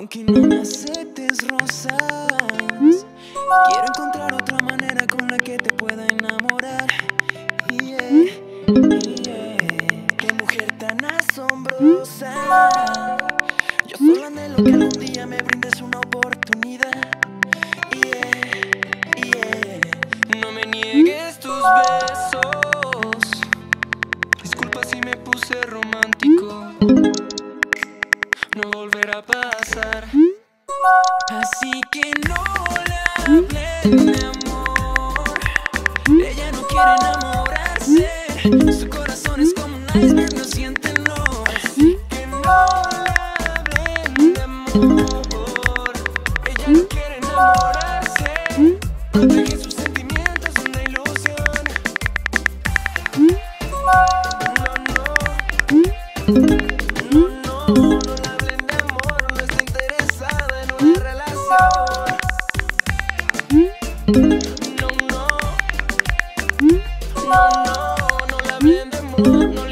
Aunque no me aceptes rosas, quiero encontrar otra manera con la que te pueda enamorar. Yeah, yeah. Qué mujer tan asombrosa. Yo solo anhelo que algún día me brindes una oportunidad. Yeah, yeah. No me niegues tus besos. Disculpa si me puse romántico. No volverá a pasar. Así que no le hables de amor. Ella no quiere enamorarse. Su corazón es como un iceberg, no siente no. Así que no le hablen de amor. Ella no quiere enamorarse. Protege sus sentimientos, una ilusión. No, no. No le hablen de amor, no está interesada en una relación. No, no, no, no, no le hablen de amor, no le